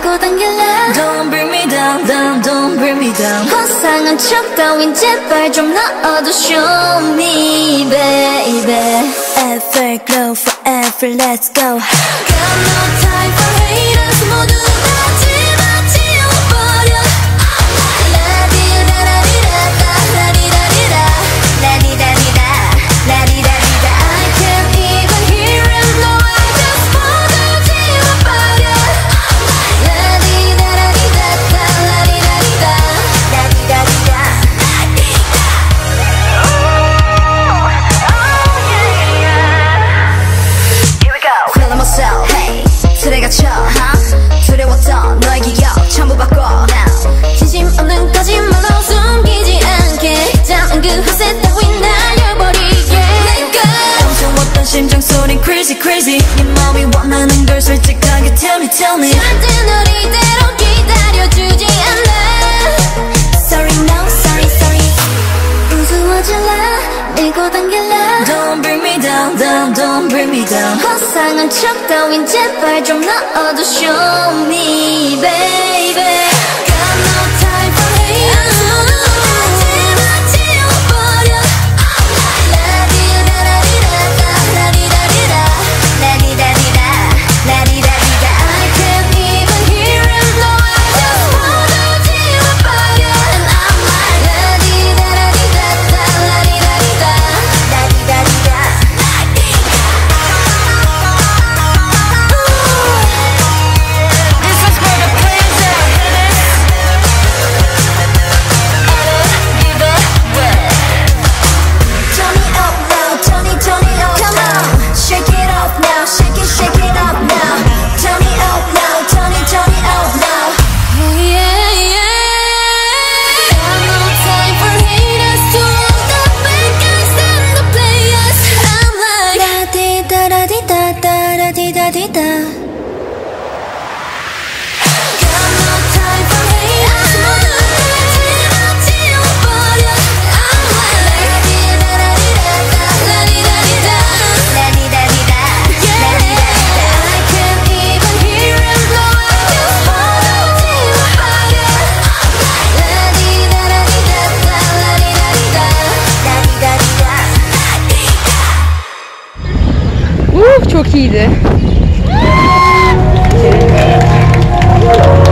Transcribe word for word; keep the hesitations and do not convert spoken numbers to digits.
밀고 당길래 Don't bring me down, down, don't bring me down. 허상한 척 따윈 제발 좀 넣어도 show me baby. Everglow forever let's go. Got no time for haters 모두 다 집어치워버려. 라디라라리라다 라디라리라 라디라리라 라디라리라 I can't even hear him no I just 모두 지워버려. 라디라라리라다 라디라리라 라디라리라 Feeling myself, hey, 틀에 갇혀, huh? 두려웠던 너의 기억 전부 바꿔 now. 진심 없는 거짓말로 숨기지 않게 잠은 그 허세 따윈 날려버리게 내가 엄청웠던 심장소린 crazy crazy. 네 마음이 원하는 걸 솔직하게 tell me tell me. 절대 널 이대로 기다려주지 않아. Sorry no sorry sorry. 우스워질래 밀고 당길래 Don't bring me down, down, don't bring me down. 허상한 척 따윈 제발 좀 넣어도 show me baby. Got no time for haters 모두 다 집어치워버려. 라디라라리라다 라디라리라 라디라리라 라디라리라 I can't even hear him no I just 모두 지워버려. And I'm like 라디라라리라다 라디라리라 라디라리라 This is for the players that hit us. Give it way. Turn it up now, turn it, turn it up. Come on, shake it up now, shake it, shake it up now. Turn it up now, turn it, turn it up now. Yeah, yeah. Got no time for haters to all the bad guys and the players. I'm like la di da da di da da da di da di da. Got no time for haters 모두 다 집어치워버려. I'm like 라디라라리라다 라디라리라 라디라리라 라디라리라 I can't even hear him no I just 모두 지워버려. 라디라라리라다 라디라리라 라디라리라 Uh, çok iyiydi.